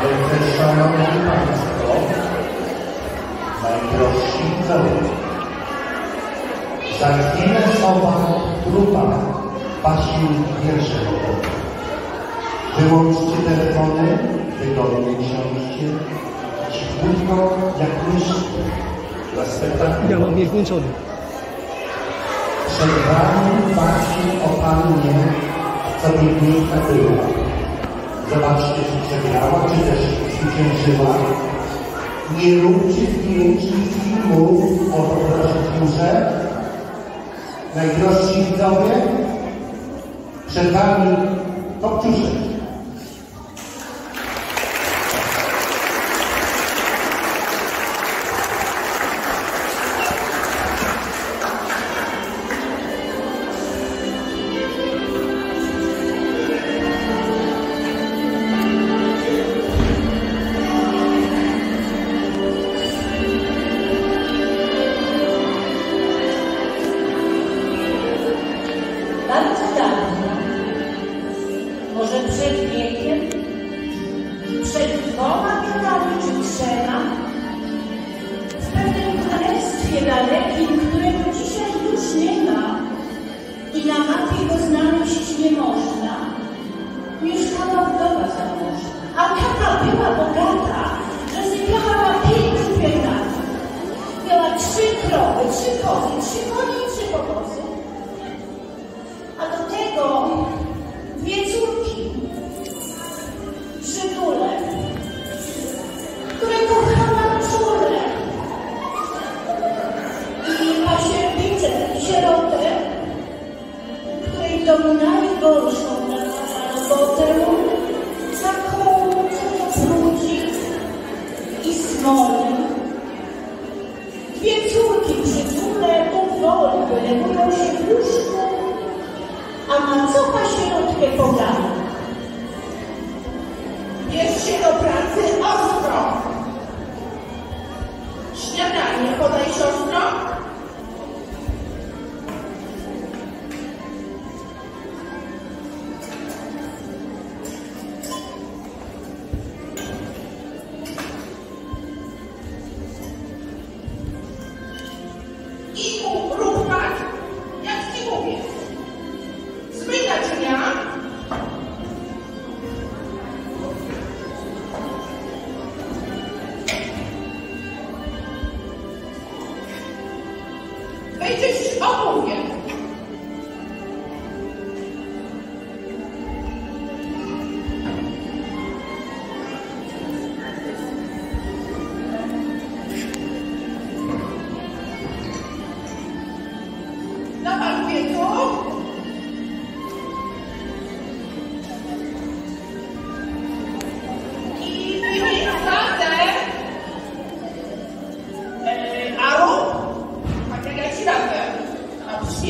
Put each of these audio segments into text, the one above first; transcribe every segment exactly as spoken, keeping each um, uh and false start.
Wielce szanowni Państwo, najdrożsi widzowie, za chwilę słowa grupa Basił pierwszego. Wyłączcie telefony, wygodnie siądźcie, cichutko jak myszki dla spektaklu. Ja mam je włączony. Przed Wami Basił opanuje, co piękna była. Zobaczcie, czy przegrała, czy też zwyciężyła. Nie róbcie zdjęć i filmów o proszę. Najdrożsi widzowie, przed Wami Kopciuszek. Bardzo dawno, może przed wiekiem, przed dwoma wiekami czy trzema, w pewnym królestwie dalekim, którego dzisiaj już nie ma i na mapie go znaleźć nie można, mieszkała wdowa zamożna, a taka była bogata, że sypiała na pięciu piernach. Miała trzy krowy, trzy kozy, trzy konie i trzy powozy. A do tego dwie córki, Żydule, które kochała czule i pasierbicę, sierotę, której w domu najgorszą na robotę, taką, co to brudzi i smoli. Dwie córki Żydule powoli wylegują się w łóżku, a macocha sierotkę podała. Bierz się do pracy ostro. Śniadanie podaj, siostro. I rób tak, jak ci mówię. Zmyj naczynia. Wejdziesz obuwie. Na parkietu. I wyjmij klasę. A rób, tak jak ja ci radzę. A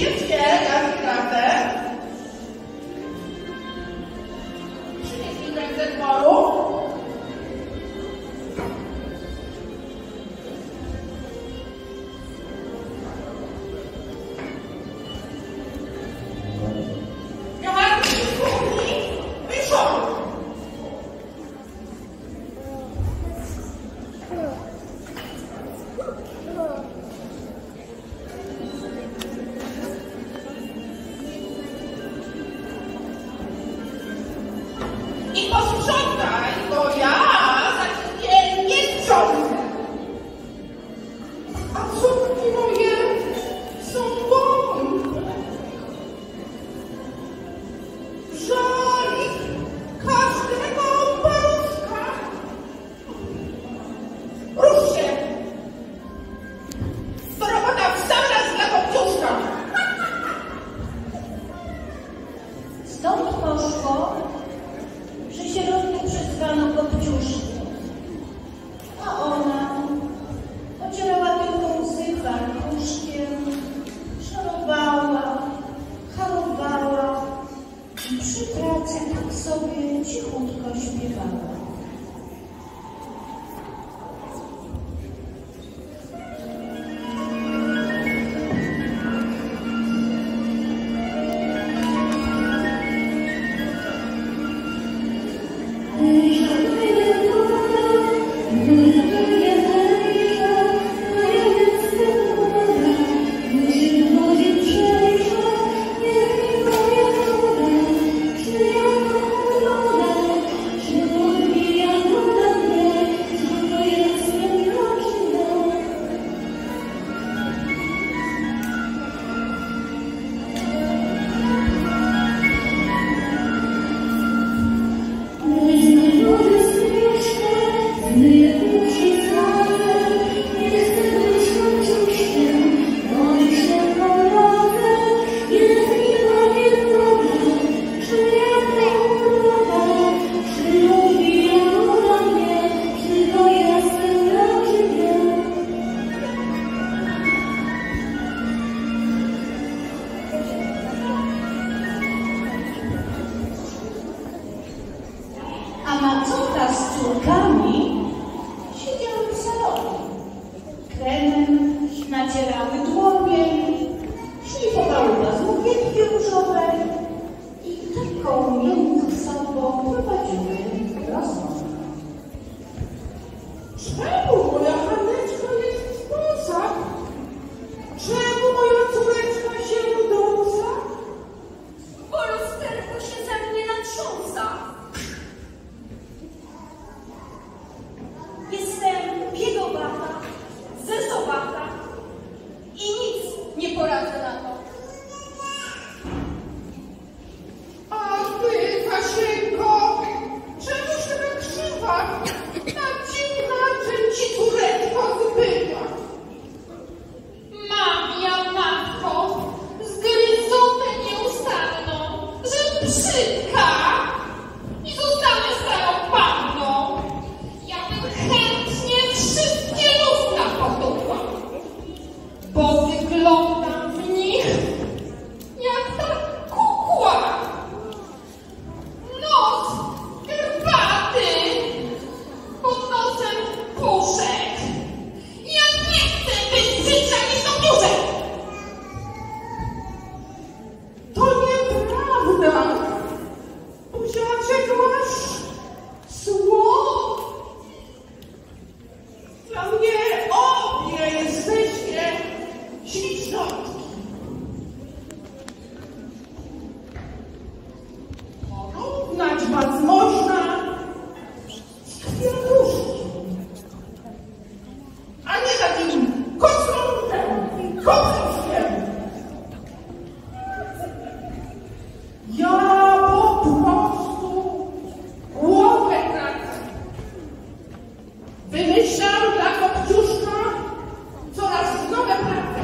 córkami siedziały w salonie. Kremem nacierały dłonie, szlifowały paznokcietki różowe i taką między sobą prowadziły rozmowę. Czemu moja Haneczka jest bosa? Czemu moja córeczka się dąsa? Bo lusterko się ze mnie natrząsa. Jestem biegowata, zezowata i nic nie poradzę na to. A ty, Kasieńko, czemuż taka krzywa? Tak dziwna, czym ci córeczka zbyła? Mam ja, matko, zgryzotę nieustanną, że brzydka i zostanę starą panną. Ja bym chętnie wszystkie lustra potukła, bo wyglądam w nich jak ta kukła. Nos krwaty, pod nosem puszek. Ja nie chcę być brzydka niż tą duszek. To nieprawda! Buziaczek masz słod! Dla mnie obie jesteście ślicznotki. Porównać was można z kwiatuszkiem, a nie takim kocątem i kopytkiem. Ja po prostu głowę tracę. Wymyślam dla Kopciuszka coraz nowe prace.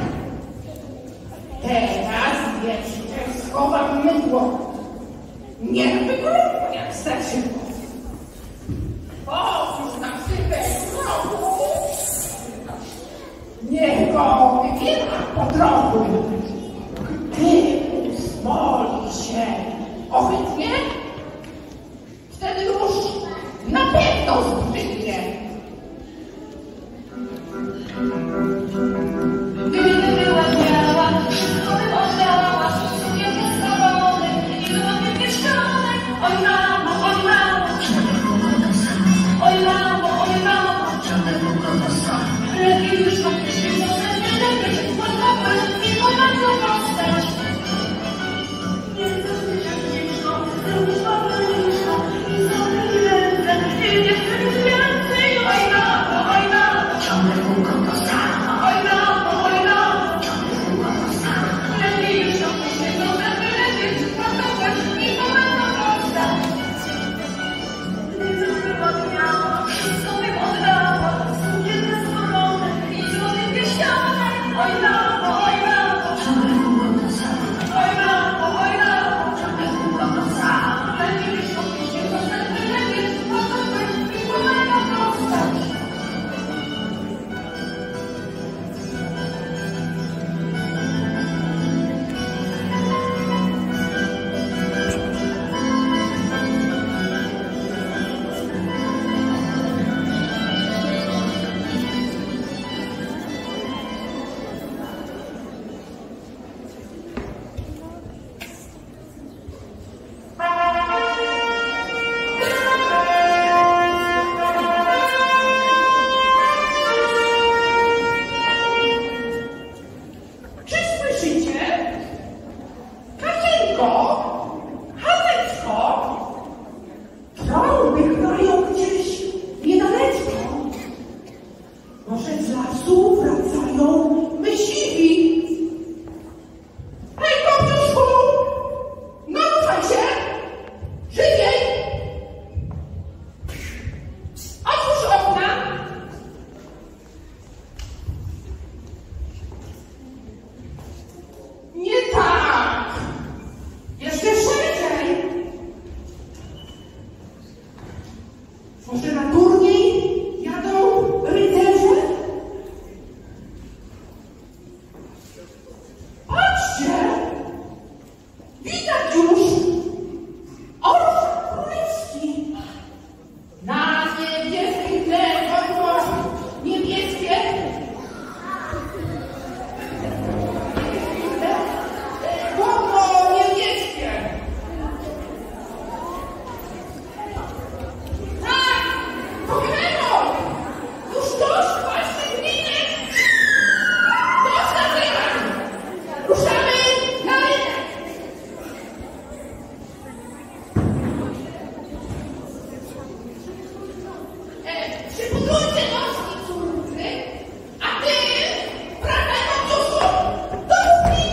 Teraz jeszcze schowam mydło. Nie wygląda jak starszy głos. Powórz na szybę znowu. Niech go wybiera po drogu. Ty usmoli się ohydnie, wtedy już na pewno zbrzydnie. Gdyby była biała, to bym oddała sukienkę z kawałek i byłabym pieszczonek. Oj mamo, oj mamo, oj mamo, oj mamo. Lepiej już mam pieszczone, lepiej podkopać i ponad postać. Nie chcę być jak dziecko, przy podróży noski córky, a ty, prawda, Topciusiu, do łóżki.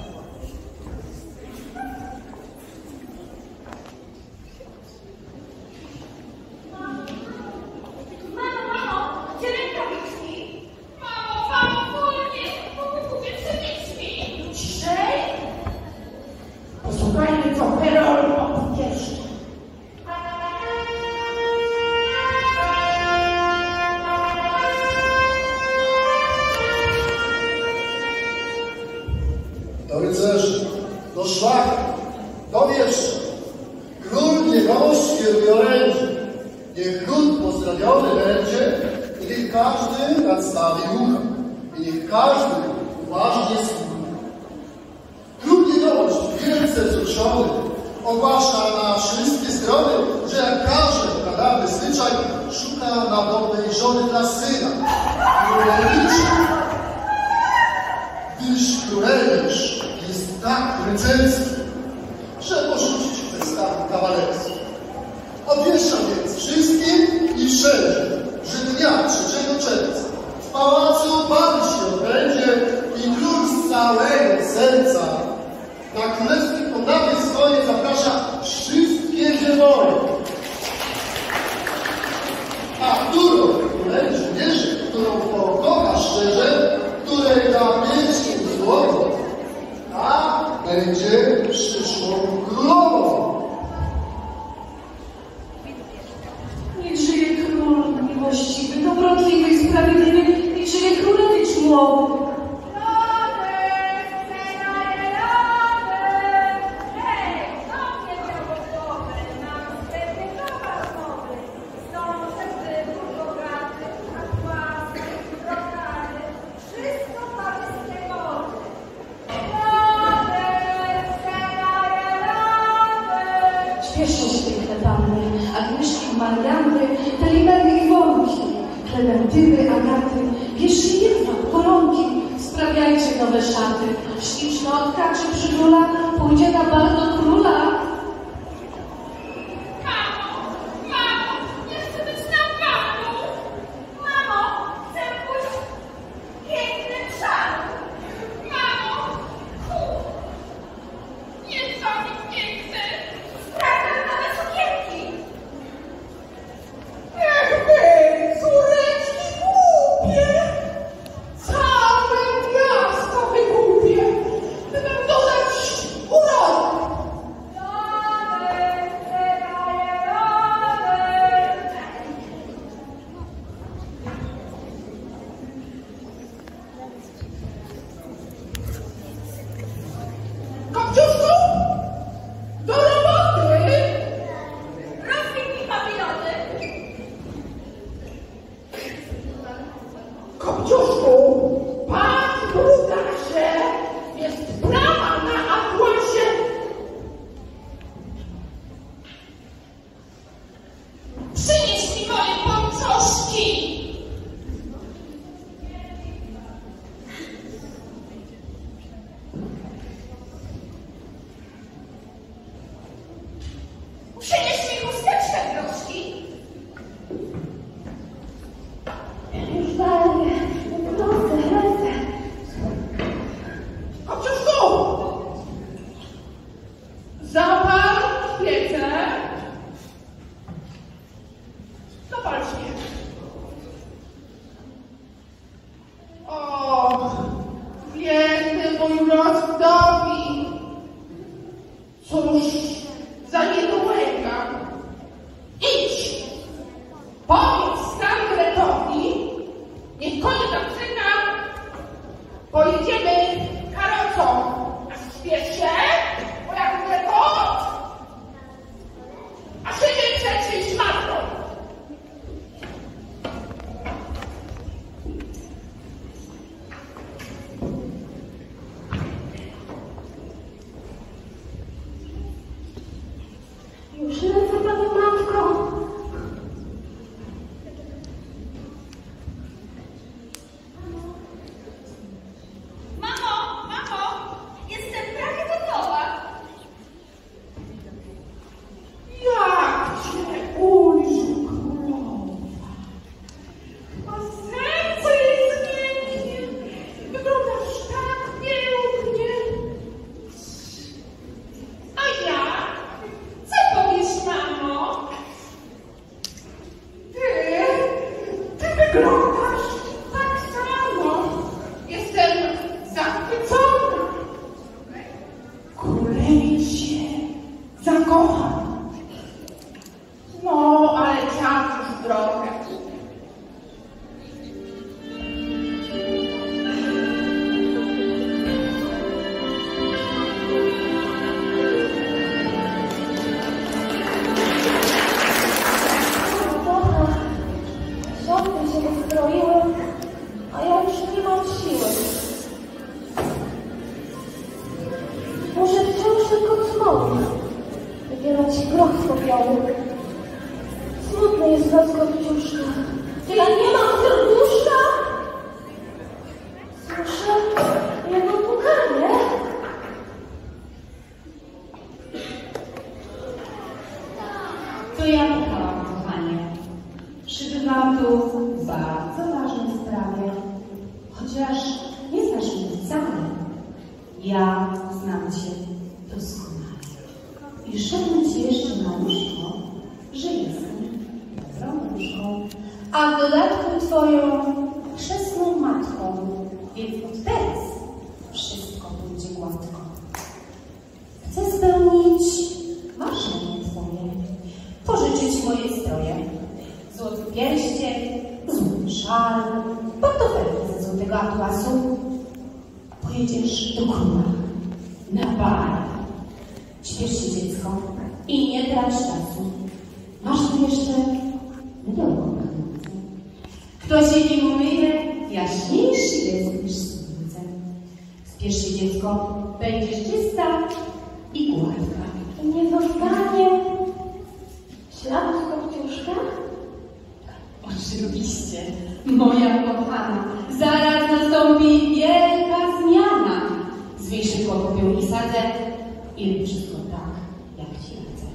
Mamo, mamo, gdzie rękawiczki? Mamo, mamo, wolnie, bo kupię przenieśli. Ciszej. Posłuchajmy, co Herol opowiesz. Do rycerzy, do szlachy, do wiersza. Król niegości i orędzie. Niech lud pozdrawiony będzie i niech każdy nadstawi ucha. I niech każdy uważnie słucha. Król niegości, wielce wzruszony, ogłasza na wszystkie strony, że jak każe pradawny zwyczaj, szuka nabodnej żony dla syna, królewicza. Gdyż królewicz jest tak rycerski, że porzucić przedstawy kawalerski. Obwieszcza więc wszystkim i wszędzie, że dnia trzeciego czerwca w pałacu bal się odbędzie i król z całego serca na królewskie poddawie swoje zaprasza wszystkie dziewory. A którą królewicz wierzy, którą pokocha szczerze, której da mieć złoto, a będzie przyszłą królową. Niech żyje król miłościwy, dobrotliwy i sprawiedliwy, niech żyje królewicz młody. Śpieszą się piękne panny, Agnieszki, Marianny, Telimery i Wolki, Klementyny, Agaty, wierzcie jedwab, koronki, sprawiajcie nowe szaty. Śliczna od kaczy przygula pójdzie na bal do króla. Mamo, mamo, ja chcę być na balu. Mamo, chcę pójść w pięknym szalu. Mamo, hu, nie sami piękny. Sprawdzam nowe sukienki. Niech wy, córeczki głupie, całe miasto wygłupie, gdybym dodać urodę. wyglądasz tak samo. Jestem zachwycona. Królewicz się zakocha. No, ale czas już drogę. Szopy się wystroiły, a ja już nie mam siły. Może wciąż tylko cmoły, wybierać groch z popiołu. Smutny jest los Kopciuszka, że ja nie mam serduszka. Słyszę jego pukanie. To ja pukałam, kochanie. Przybywam tu w bardzo ważnej sprawie. Chociaż nie znasz mnie wcale, ja znam cię doskonale. I szepnę ci jeszcze na łóżko, że jestem dobrą wróżką, a w dodatku twoją chrzestną matką, więc od teraz wszystko będzie gładko. Chcę spełnić marzenie twoje, pożyczyć moje stroje, złoty pierścień, złoty szal, portofelki ze złotego atłasu. Pojedziesz do króla na bal. Śpiesz się, dziecko, i nie trać czasu. Masz tu jeszcze niedługą granicę. Kto się nim umyje, jaśniejszy jest niż słońce. Spiesz się, dziecko, będziesz czysta i gładka. I nie zostanie śladu z Kopciuszka? Oczywiście, moja kochana, zaraz nastąpi wielka zmiana. Zwiej szybko kopię i sadzę i rób wszystko tak, jak ci radzę.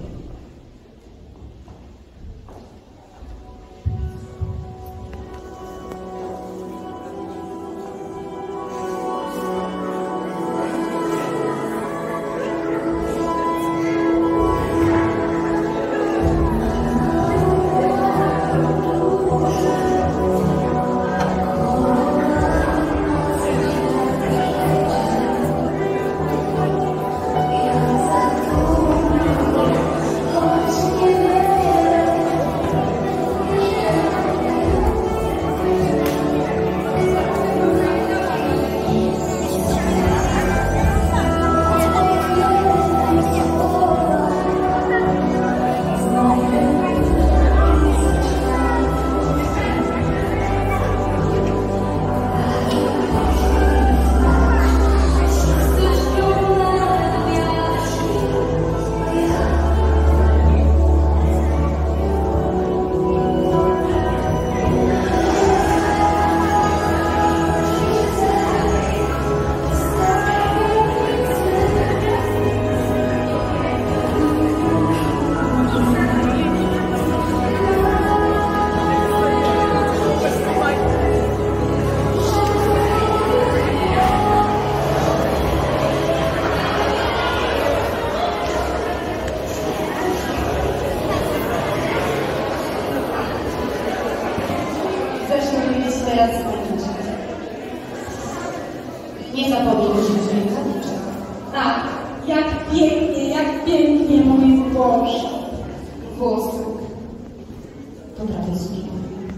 Nie zapomnij, że się nie zaliczę. Tak, jak pięknie, jak pięknie, mój Boże. Włosy. To prawie służba.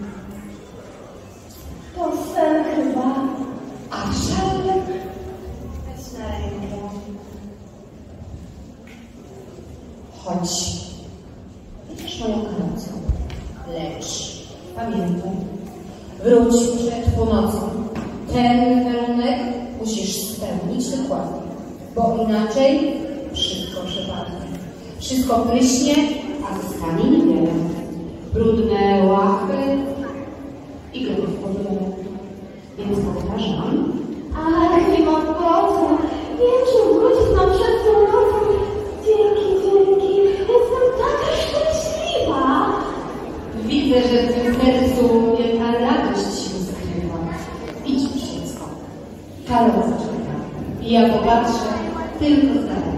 To sen chyba. A szale? Weź na rękę. Chodź. Będziesz moją karocą. Lecz pamiętaj, wróć przed północą. Ten warunek musisz spełnić dokładnie, bo inaczej wszystko przepadnie. Wszystko pryśnie, a zostanie niewiele. Brudne łachy i groch w powiele. Więc powtarzam. Ach, nie mam mocy. Wieczór wrócić nam przed tą nocą. Dzięki, dzięki. Jestem taka szczęśliwa. Widzę, że w tym sercu wielka radość się zakrywa. Idź, dziecko. Karol zaczeka. I ja popatrzę tylko z daleka.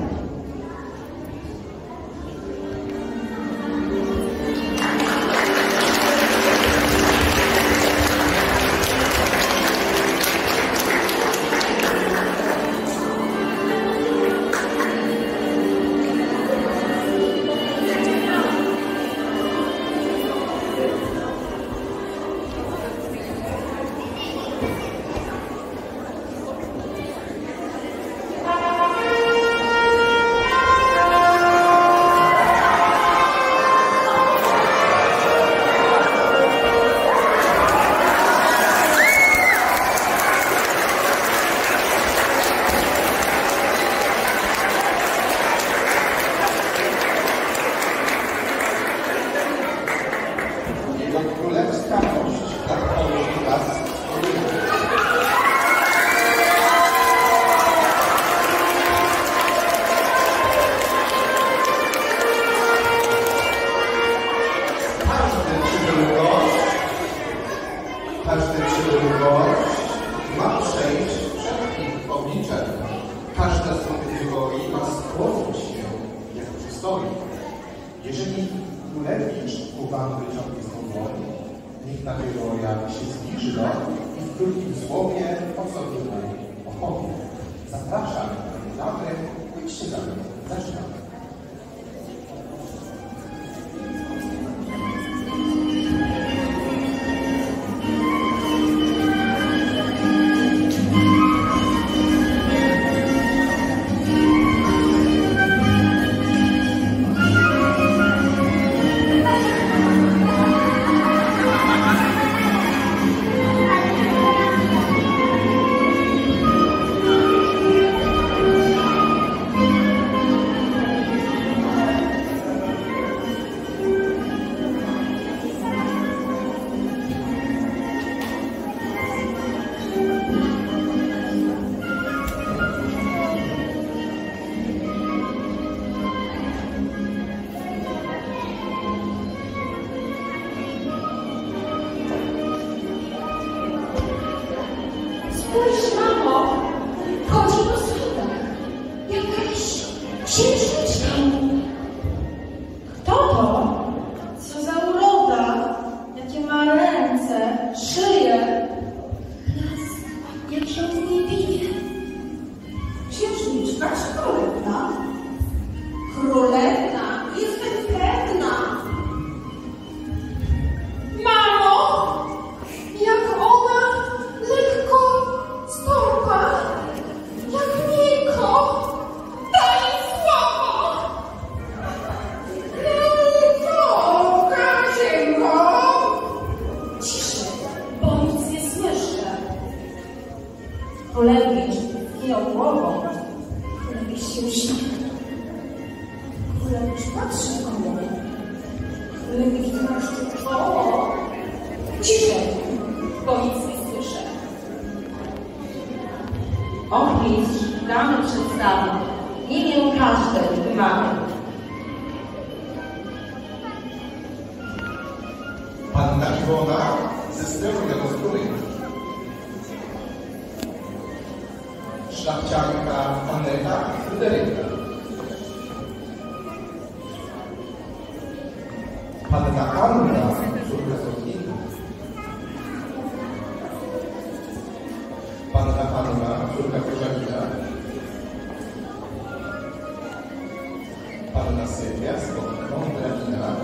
dlatego jak się zbliży do i w krótkim słowie o co tutaj opowie. Zapraszam, dobry, pójdźcie za mną, zaczynamy. Spójrz, mamo, chodzi po schodach. Jakaś księżniczka. Kto to? Co za uroda? Jakie ma ręce, szyję. Blask, jak się od niej bije. Księżniczka czy królewna? Królewna, jestem pewna. Mamo, jak ona lekko stąpa, jak miękko, daj słowo. No, Kasienko. Ciszej, bo nic nie słyszę. Królewicz skinął głową. Królewicz się uśmiechnął. Królewicz patrzy na mnie. Królewicz zmarszczył czoło. Ciszej, bo nic nie słyszę. Ochmistrz damy przedstawił. Nie wiem każdy wymaga. Panna Iwona ze strefy Jagozdrój. Szlachcianka Aneta Fryderyka. Panna Anna, córka Sotnika. Panna Anna, córka Korzenia. Panna Sylwia, skąd Drabina.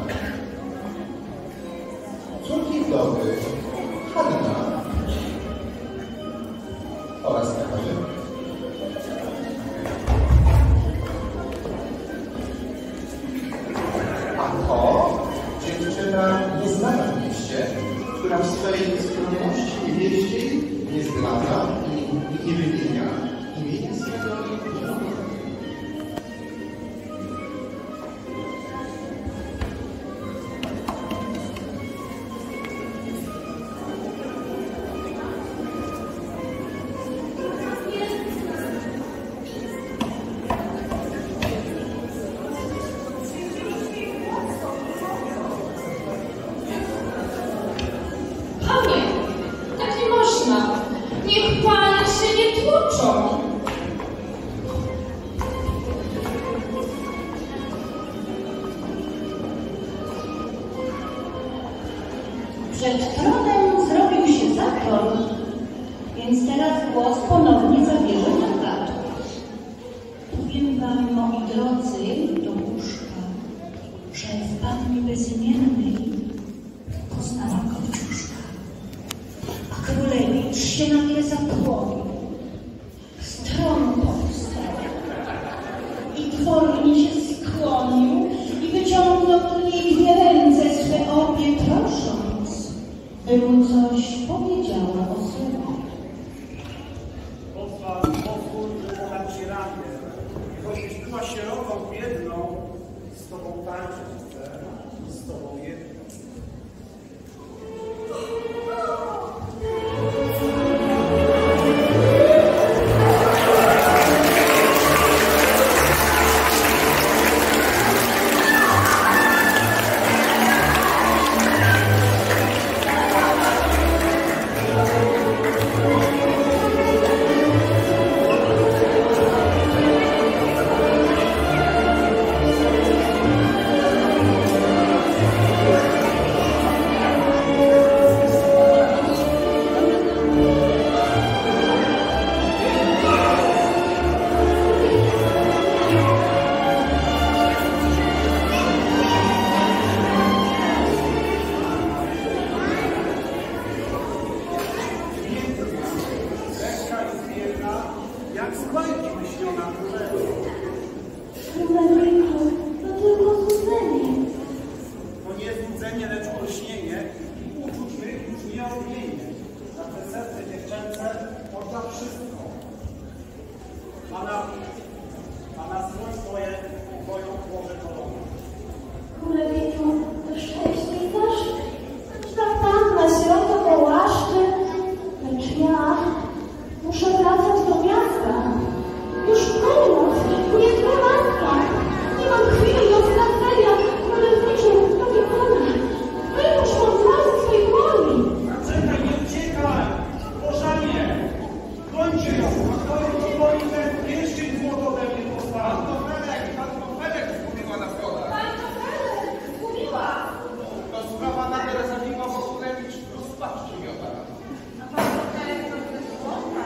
Córki wdowy Hanna oraz Katarzyna. A to dziewczyna nieznana w mieście, która w swej skromności niewieściej nie zdradza i nie wymienia imienia swego żony. Panie, tak nie można. Niech pana się nie tłoczą. Przed tronem zrobił się zator, więc teraz głos ponownie zabierze Natalia. Powiem wam, moi drodzy, do łóżka, że w pannie bezimiennej poznała Kopciuszka. A królewicz się nagle zapłowił, z tronu powstał i dwornie się skłonił i wyciągnął do niej dwie ręce swe obie, prosząc, by mu coś powiedziała o synu. Pozwól, pozwól, że podam ci ramię. Choćbyś była sierotą, biedną, z tobą tańczyć chcę, z tobą jedną. Thank nieodmiennie za te serce dziewczęce odda wszystko. A na, a na słoń swoje twoją Boże kolony. Królewiczu, to szczęście i zaszczyt. Ta panna sierota po łaszczy, lecz ja muszę wracać do miasta. Już północ, nie dwa matka. Nie mam chwili do stracenia. Królewiczu, drogi pana, wyłóż od razu swej woli. Czekaj, nie uciekaj! Bożanie! Kończy ją! To ci boi ten pierścień złoto ode mnie posłał. Pan Felek, pan Felek zgubiła na schodach. Pani Felek, zgubiła. To sprawa na Teresa Michałowicz rozpaczy miota. A pani Felek to jest złota.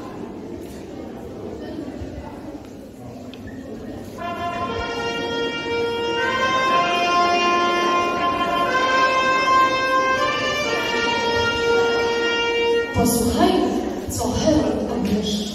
Posłuchajmy, co Herod obwieszcza.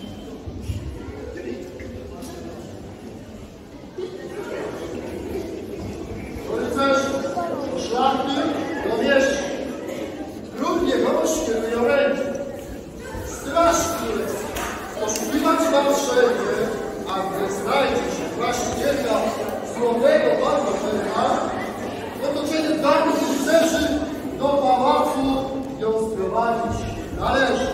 Do rycerzy, do szlachty, do wieści. Król niegomość kieruje orędzie. Straż królewska, poszukiwać wam wszędzie, a gdy znajdzie się właścicielka złotego pantofelka, no to kiedy damy rycerzy do pałacu ją sprowadzić należy.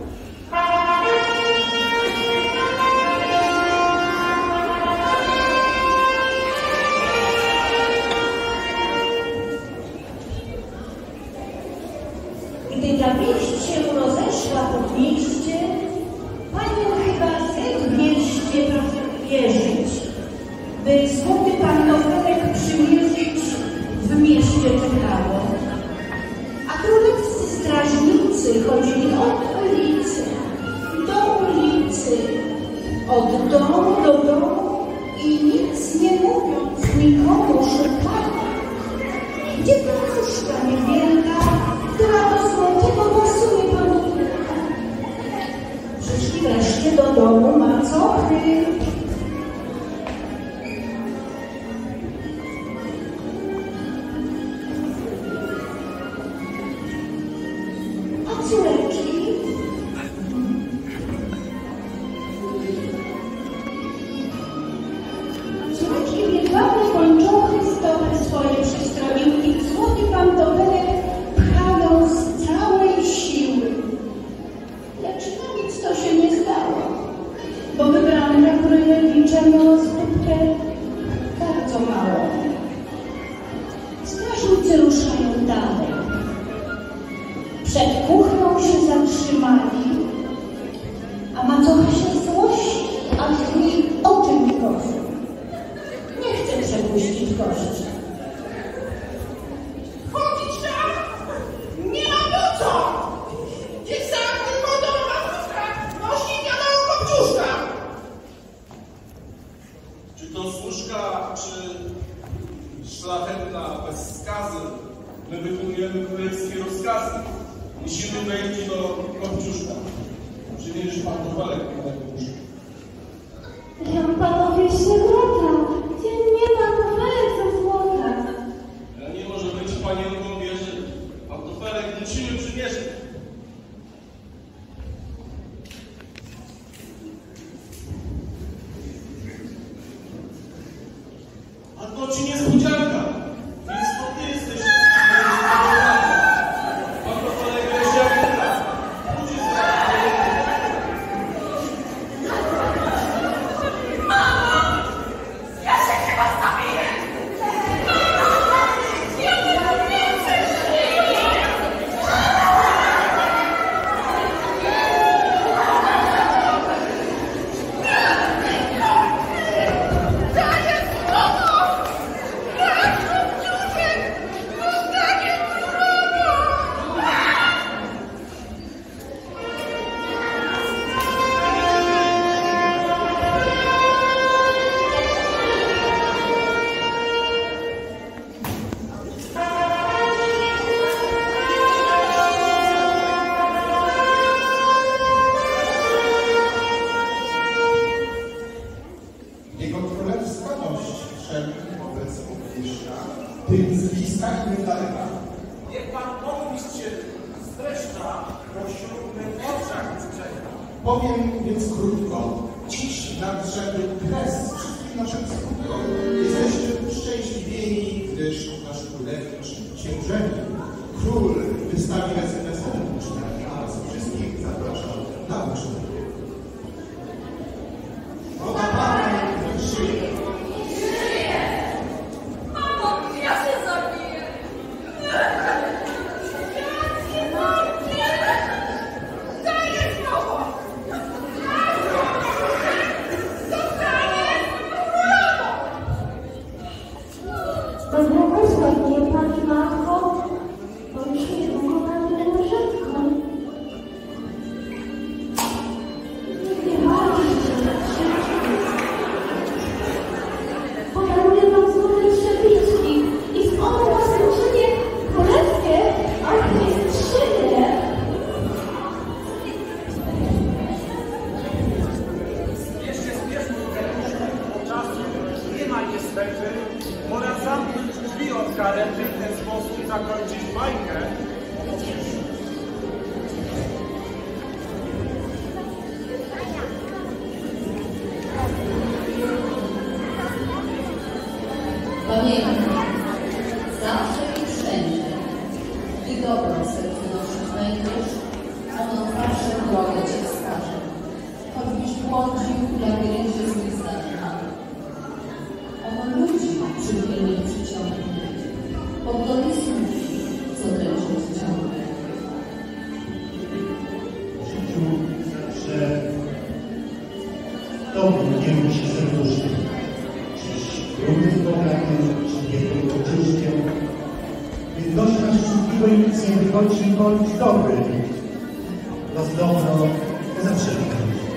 Gdy ta wieść się rozeszła po mieście, panią chyba ze dwieście procent wierzyć, by złoty pantofelek przymierzyć w mieście czekało. A królewscy strażnicy chodzili od ulicy do ulicy, od domu do domu i nic nie mówiąc nikomu szukali, gdzie panuszka niewielka, która do złotego pasuje pantofelka. Przyszli wreszcie do domu macochy. A córeczki? Córeczki biedławne kończochy stopy swoje przystroiły i złoty pantofelek pchają z całej siły. Lecz na nic to się nie stało, bo wybrane królewicza miało stópkę bardzo mało. Strażnicy ruszają dalej. Przed kuchnią się zatrzymali, a macocha się złości, aż jej oczy mrożą. Nie chce przepuścić gości. Chodzić tam? Nie ma po co! Gdzieś sama podwodowa wódka nosi wiadomo kopciuszka. Czy to służka, czy szlachetna bez skazy? My wykonujemy królewskie rozkazy. Musimy wejść do kopciuszka. Przymierzysz pantofelek na tego łóżka. Ja panowie ślebrota, gdzie nie ma pantofelek ze złota. Ale nie może być panienką wieży. Pantofelek musimy przymierzyć. A to ci niespodzianka. Więc to ty jesteś. Pantofelek wreszcie jak teraz. Pójdź z Ja się chyba zabiję! Mamo! Ja nie mam więcej żyć! Powiem więc krótko. Dziś nadszedł kres wszystkich naszych spółek. Jesteśmy szczęśliwieni, gdyż nasz królewicz księżeni, król wystawi weselne uczynki, a nas wszystkich zapraszam na uczynki. Woda Pana niech żyje. Mamo, ja się zabiję. Błogosław mnie, Pani Matko, bo już niedługo będę mężatką. Nie martwcie się. Podaruję Wam złote trzepiczki i z one Was uczynię królewskie arcystrzynie. Jeszcze spieszmy do czasu, nie ma niestety. Pora zamknąć drzwi od karety i w ten sposób zakończyć bajkę. Pamiętaj, zawsze i wszędzie, gdy dobro sercu nosić będziesz, ono zawsze drogę Ci wskaże. Choćbyś błądził w labiryncie złych zdarzeń. Ono ludzi przychylnie przyciągnie, podgoni sługi, co dręczy ciągle. W życiu zawsze dobry nie musi serduszkiem, czyś trudny z bogatym, czy biednym uczyskiem. Więc dość na szczęśliwej nic nie wychodzi, bądź dobry. Los dobro to zawsze wychodzi.